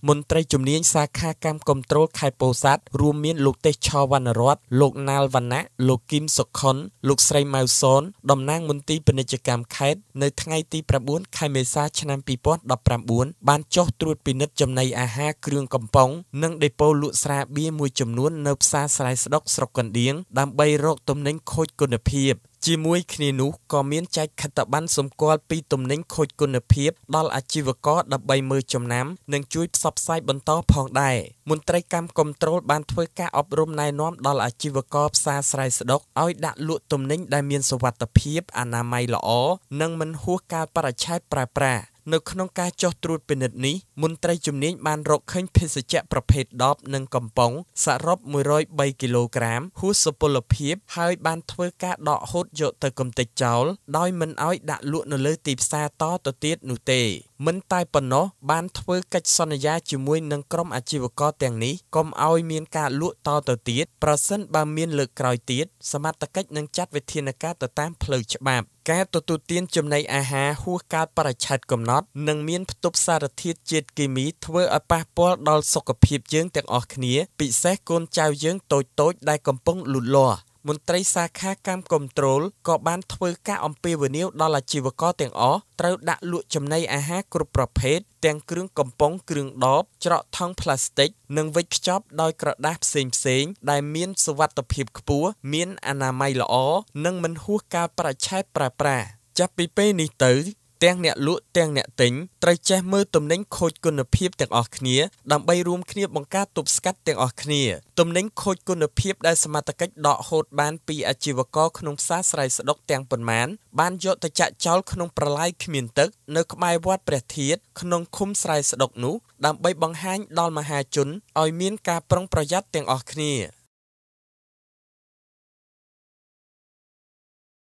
មន្ត្រីជំនាញសាខាកម្មគំត្រូលខេត្តពោធិ៍សាត់រួមមានលោកទេសឆវណ្ណរដ្ឋលោកណាល់វណ្ណៈលោកគឹមសុខុនលោកស្រីម៉ៅសូនតំណាងមន្ទីរពាណិជ្ជកម្មខេត្តនៅថ្ងៃទី9ខែមេសាឆ្នាំ2019បានចុះត្រួតពិនិត្យចំណីអាហារគ្រឿងកំប៉ុងនិងដេប៉ូលក់ស្រាបៀរមួយចំនួននៅផ្សារស្រែស្ដុកស្រុកកណ្ដៀងដើម្បីរកទំនិញខូចគុណភាពជាមួយគ្នានោះក៏មានចែកខិត្តប័ណ្ណសម្គាល់ពីទំនិញខូចគុណភាពដល់អាជីវករដើម្បីមើលចំណាំនិងជួយផ្សព្វផ្សាយបន្តផងដែរមន្ត្រីកម្មគំត្រូលបានធ្វើការអប់រំណែនាំដល់អាជីវករផ្សារស្រែស្ដុកឲ្យដាក់លក់ទំនិញដែលមានសុវត្ថិភាពអនាម័យល្អនិងមិនហួសកាលបរិច្ឆេទប្រើប្រាស់នៅក្នុងការចុះត្រួតពិនិត្យនេះមន្ត្រីជំនាញបានរកឃើញភេសជ្ជៈប្រភេទ10និងកំប៉ុងសរុប103គីឡូក្រាមហួសសុពលភាពហើយបានធ្វើការដកហូតយកទៅកម្ទេចចោលដោយមិនឲ្យដាក់លក់នៅលើទីផ្សារតទៅទៀតនោះទេមិនតែប៉ុណ្ណោះបានធ្វើកិច្ចសន្យាជាមួយនឹងក្រុមអាជីវករទាំងនេះកុំឲ្យមានការលក់តទៅទៀតប្រសិនបើមានលើកក្រោយទៀតសមត្ថកិច្ចនឹងចាត់វិធានការទៅតាមផ្លូវច្បាប់ការទទួលទានចំណីអាហារហួសកាលបរិច្ឆេទកំណត់និងមានផ្ទុកសារធាតុជាតិគីមីធ្វើឲ្យប៉ះពាល់ដល់សុខភាពយើងទាំងអស់គ្នាពិសេសកូនចៅយើងតូចៗដែលកំពុងលូតលាស់មន្ត្រីសាខាកម្មគំត្រូលក៏បានធ្វើការអំពាវនាវដល់អាជីវករទាំងអស់ត្រូវដាក់លក់ចំណីអាហារគ្រប់ប្រភេទទាំងគ្រឿងកំប៉ុងគ្រឿងដបច្រកថង់ប្លាស្ទិកនិងវេចខ្ចប់ដោយក្រដាសផ្សេងៗដែលមានសុវត្ថិភាពខ្ពស់មានអនាម័យល្អនិងមិនហួសកាលបរិច្ឆេទប្រើប្រាស់ចាប់ពីពេលនេះទៅទាំងអ្នកលក់ទាំងអ្នកទិញត្រូវចេះមើលទំនិញខូចគុណភាពទាំងអស់គ្នាដើម្បីរួមគ្នាបង្ការទប់ស្កាត់ទាំងអស់គ្នាទំនិញខូចគុណភាពដែលសមត្ថកិច្ចដកហូតបានពីអាជីវករក្នុងផ្សារស្រែស្ដុកទាំងប៉ុន្មានបានយកទៅចាក់ចោលក្នុងប្រឡាយគ្មានទឹកនៅក្បែរវត្តព្រះធាតុក្នុងឃុំស្រែស្ដុកនោះដើម្បីបង្ហាញដល់មហាជនឲ្យមានការប្រុងប្រយ័ត្នទាំងអស់គ្នា